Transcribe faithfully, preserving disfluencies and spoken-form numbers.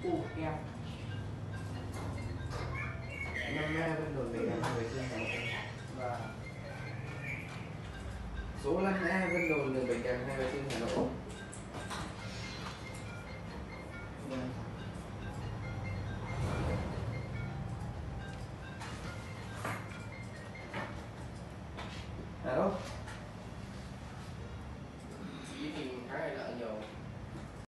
Ủ em năm nay bên đồn mình là người sinh Hà Nội. và Số năm A Vân Đồn đường Bạch Đằng hai vệ sinh Hà Nội. Alo.